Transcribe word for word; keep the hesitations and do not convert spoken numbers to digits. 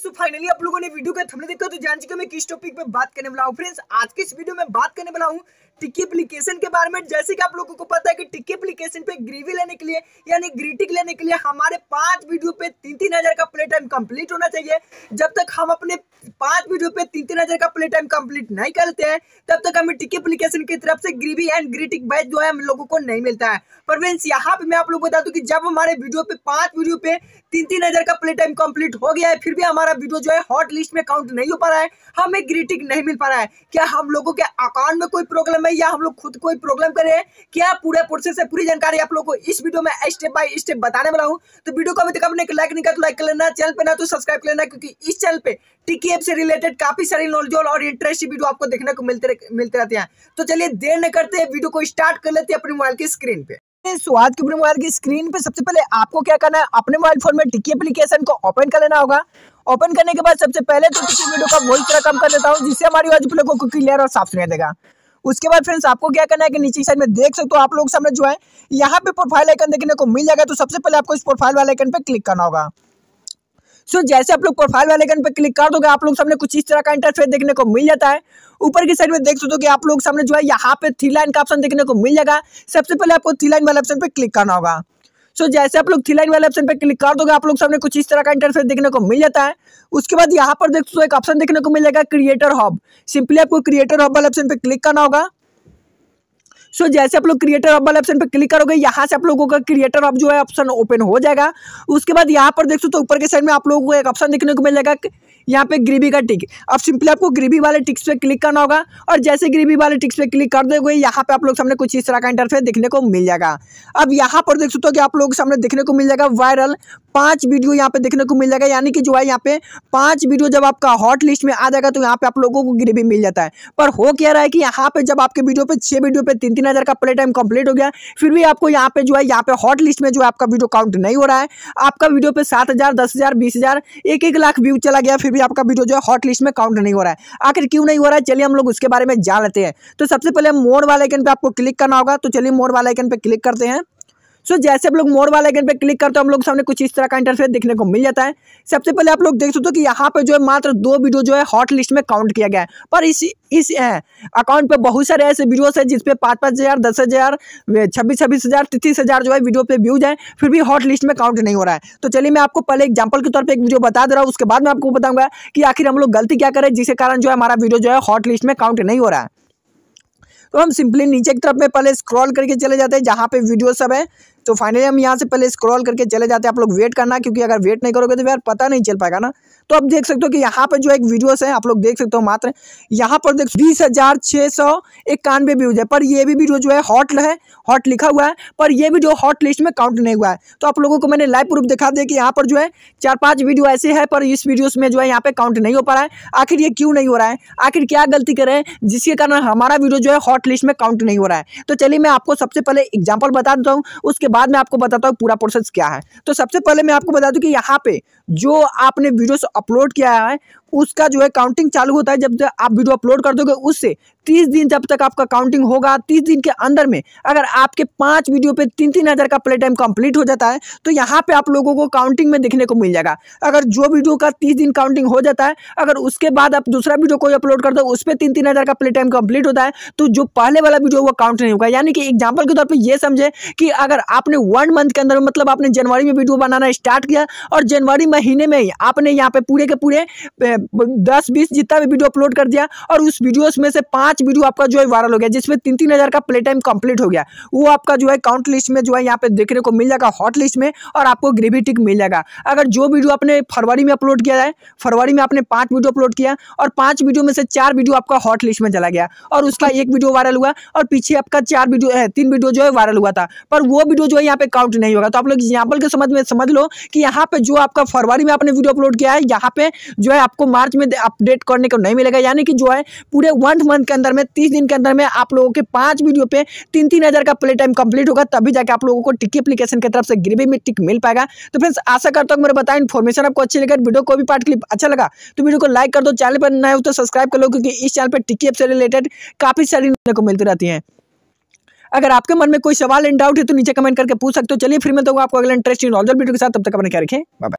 Friends, तो finally आप लोगों ने वीडियो का थंबनेल देखा तो जान चुके मैं किस टॉपिक पे बात करने वाला हूं। फ्रेंड्स, आज के इस वीडियो में बात करने वाला हूं टिक्की एप्लीकेशन के बारे में। जैसे कि आप लोगों को पता है कि टिक्की एप्लीकेशन पे ग्रीवी लेने के लिए यानी ग्रीटिंग लेने के लिए हमारे पांच वीडियो पे तीन तीन हजार का प्ले टाइम कंप्लीट होना चाहिए। जब तक हम अपने पांच वीडियो पे तीन तीन हजार का प्ले टाइम कंप्लीट नहीं करते हैं तब तक हमें टिक्की एप्लीकेशन की तरफ से ग्रीवी एंड ग्रीटिंग बैच जो है हम लोगों को नहीं मिलता है। पर फ्रेंड्स, यहाँ पे मैं आप लोगों को बता दूं कि जब हमारे वीडियो पे पांच वीडियो पे तीन तीन हजार का प्ले टाइम कंप्लीट हो गया है फिर भी हमारा वीडियो जो है हॉट लिस्ट में काउंट नहीं हो पा रहा है, हमें ग्रीटिंग नहीं मिल पा रहा है। क्या हम लोगों के अकाउंट में कोई प्रॉब्लम है या हम लोग खुद कोई प्रॉब्लम कर रहे हैं? क्या पूरे प्रोसेस से पूरी जानकारी आप लोगों को इस वीडियो में स्टेप बाय स्टेप बताने वाला हूं। तो वीडियो को अभी तक आपने लाइक नहीं किया तो लाइक कर लेना, चैनल पे ना तो सब्सक्राइब कर लेना, क्योंकि इस चैनल पे टिक्की ऐप से रिलेटेड काफी सारी नॉलेज और इंटरेस्टिंग वीडियो आपको देखने को मिलते मिलते रहते हैं। तो चलिए देर न करते हैं, वीडियो को स्टार्ट कर लेते हैं अपने मोबाइल की स्क्रीन पे। तो आज के मोबाइल की स्क्रीन पे सबसे पहले आपको क्या करना है, अपने मोबाइल फोन में टिक्की एप्लीकेशन को ओपन कर लेना होगा। ओपन करने के बाद सबसे पहले तो टिक्की वीडियो का वॉइस थोड़ा कम कर देता हूँ जिससे हमारी आवाज आप लोगों को क्लियर और साफ सुनाई देगा। उसके बाद फ्रेंड्स आपको क्या करना है कि नीचे साइड में देख सकते हो आप लोग सामने जो है यहाँ पे प्रोफाइल आइकन देखने को मिल जाएगा। तो सबसे पहले आपको इस प्रोफाइल वाले आइकन पे क्लिक करना होगा। सो so, जैसे आप लोग प्रोफाइल वाले आइकन पे क्लिक कर दोगे आप लोग सामने कुछ इस तरह का इंटरफेस देखने को मिल जाता है। ऊपर की साइड में देख सकते हो कि आप लोग सामने जो है यहाँ पे थ्री लाइन का ऑप्शन देखने को मिल जाएगा। सबसे पहले आपको थ्री लाइन वाले ऑप्शन पे क्लिक करना होगा। सो so, जैसे आप लोग थ्री लाइन वाले ऑप्शन पे क्लिक कर दोगे आप लोग सामने कुछ इस तरह का इंटरफेस देखने को मिल जाता है। उसके बाद यहाँ पर देख सकते हो एक ऑप्शन देखने को मिल जाएगा क्रिएटर हब। सिंपली आपको क्रिएटर हब वाले ऑप्शन पे क्लिक करना होगा। सो so, जैसे आप लोग क्रिएटर हब वाले ऑप्शन पे क्लिक करोगे यहाँ से आप लोगों का क्रिएटर हब जो है ऑप्शन ओपन हो जाएगा। उसके बाद यहाँ पर देख सकते हो ऊपर के साइड में आप लोगों को एक ऑप्शन देखने को मिल जाएगा यहाँ पे ग्रीवी का टिक। अब सिंपली आपको ग्रीवी वाले टिक्स पे क्लिक करना होगा और जैसे ग्रीवी वाले टिक्स पे क्लिक कर दोगे यहाँ पे आप लोग सामने कुछ इस तरह का इंटरफेस देखने को मिल जाएगा। अब यहाँ पर देख सकते हो कि आप लोग सामने देखने को मिल जाएगा वायरल पांच वीडियो यहाँ पे देखने को मिल जाएगा। यानी कि जो है यहाँ पे पांच वीडियो जब आपका हॉट लिस्ट में आ जाएगा तो यहाँ पे आप लोगों को ग्रीवी मिल जाता है। पर हो क्या रहा है कि यहाँ पे जब आपके वीडियो पे छह वीडियो पे तीन तीन हजार का प्ले टाइम कंप्लीट हो गया फिर भी आपको यहाँ पे जो है यहाँ पे हॉट लिस्ट में जो है आपका वीडियो काउंट नहीं हो रहा है। आपका वीडियो पे सात हजार दस हजार बीस हजार एक एक लाख व्यू चला गया फिर भी आपका वीडियो जो है हॉट लिस्ट में काउंट नहीं हो रहा है। आखिर क्यों नहीं हो रहा है चलिए हम लोग उसके बारे में जान लेते हैं। तो सबसे पहले मोर वाले आइकन पे आपको क्लिक करना होगा। तो चलिए मोर वाले आइकन पे क्लिक करते हैं। सो so, जैसे आप लोग मोर वाले आइकन पे क्लिक करते हो हम लोग सामने कुछ इस तरह का इंटरफेस देखने को मिल जाता है। सबसे पहले आप लोग देख सकते हो कि यहाँ पे जो है मात्र दो वीडियो जो है हॉट लिस्ट में काउंट किया गया है। पर इस इस अकाउंट पे बहुत सारे ऐसे वीडियोस है जिसपे पाँच पाँच हजार दस हजार छब्बीस छब्बीस हजार तीस हजार जो है वीडियो पे व्यूज है फिर भी हॉट लिस्ट में काउंट नहीं हो रहा है। तो चलिए मैं आपको पहले एग्जाम्पल के तौर पर एक वीडियो बता दे रहा हूँ, उसके बाद मैं आपको बताऊंगा कि आखिर हम लोग गलती क्या करें जिसके कारण जो है हमारा वीडियो जो है हॉट लिस्ट में काउंट नहीं हो रहा है। तो हम सिंपली नीचे की तरफ में पहले स्क्रॉल करके चले जाते हैं जहाँ पे वीडियो सब है। तो फाइनली हम यहाँ से पहले स्क्रॉल करके चले जाते हैं। आप लोग वेट करना, क्योंकि अगर वेट नहीं करोगे तो यार पता नहीं चल पाएगा ना। तो आप देख सकते हो कि यहाँ पे जो एक वीडियोस है आप लोग देख सकते हो मात्र यहाँ पर देख बीस हजार छः सौ इक्यानवे व्यूज है। पर ये भी वीडियो जो है हॉट है, हॉट लिखा हुआ है पर ये वीडियो हॉट लिस्ट में काउंट नहीं हुआ है। तो आप लोगों को मैंने लाइव प्रूफ दिखा दिया कि यहाँ पर जो है चार पाँच वीडियो ऐसे है पर इस वीडियोस में जो है यहाँ पे काउंट नहीं हो पा रहा है। आखिर ये क्यों नहीं हो रहा है, आखिर क्या गलती करें जिसके कारण हमारा वीडियो जो है हॉट लिस्ट में काउंट नहीं हो रहा है। तो चलिए मैं आपको सबसे पहले एग्जाम्पल बता देता हूँ, उसके बाद मैं आपको बताता हूँ पूरा प्रोसेस क्या है। तो सबसे पहले मैं आपको बता दूं कि यहाँ पे जो आपने वीडियोस अपलोड किया है उसका जो है काउंटिंग चालू होता है जब आप वीडियो अपलोड कर दोगे उससे तीस दिन जब तक आपका काउंटिंग होगा। तीस दिन के अंदर में अगर आपके पांच वीडियो पे तीन तीन हजार का प्ले टाइम कंप्लीट हो जाता है तो यहाँ पे आप लोगों को काउंटिंग में देखने को मिल जाएगा। अगर जो वीडियो का तीस दिन काउंटिंग हो जाता है अगर उसके बाद आप दूसरा वीडियो कोई अपलोड कर दो उस पर तीन तीन हजार का प्ले टाइम कंप्लीट होता है तो जो पहले वाला वीडियो वो काउंट नहीं होगा। यानी कि एग्जाम्पल के तौर पर यह समझे कि अगर आपने वन मंथ के अंदर मतलब आपने जनवरी में वीडियो बनाना स्टार्ट किया और जनवरी महीने में ही आपने यहाँ पे पूरे के पूरे दस बीस जितना भी वीडियो अपलोड कर दिया और उस वीडियोस में से पांच वीडियो आपका जो है वायरल हो गया जिसमें तीन तीन हजार का प्ले टाइम कंप्लीट हो गया, वो आपका जो है काउंट लिस्ट में जो है यहाँ पे देखने को मिल जाएगा हॉट लिस्ट में और आपको ग्रेवी टिक मिल जाएगा। अगर जो वीडियो आपने फरवरी में अपलोड किया है, फरवरी में आपने पांच वीडियो अपलोड किया और पांच वीडियो में से चार वीडियो आपका हॉट लिस्ट में चला गया और उसका एक वीडियो वायरल हुआ और पीछे आपका चार वीडियो है तीन वीडियो जो है वायरल हुआ था पर वो वीडियो जो है यहाँ पे काउंट नहीं होगा। तो आप लोग एग्जाम्पल के समझ में समझ लो कि यहाँ पे जो आपका फरवरी में आपने वीडियो अपलोड किया है यहाँ पे जो है आपको मार्च में अपडेट करने को नहीं मिलेगा। यानी कि जो है पूरे वन मंथ के अंदर में तीस दिन के अंदर में आप लोगों के पांच वीडियो पे तीन तीन हजार का प्ले टाइम कंप्लीट होगा तभी जाके आप लोगों को टिक्की एप्लीकेशन की तरफ से ग्रेवी में टिक मिल पाएगा। तो फ्रेंड्स आशा करता हूँ मेरे बताया इन्फॉर्मेशन आपको अच्छी लगा, वीडियो को भी पार्ट क्लिप अच्छा लगा तो वीडियो को लाइक कर दो, चैनल पर नए हो तो सब्सक्राइब कर लो क्योंकि इस चैनल पर टिक्की ऐप से रिलेटेड काफी सारी देखने को मिलती रहती है। अगर आपके मन में कोई सवाल एंड डाउट है तो नीचे कमेंट करके पूछ सकते हो। चलिए फिर मैं तो आपको अगले इंटरेस्टिंग वीडियो के साथ, तब तक अपने क्या रखें, बाय बाय।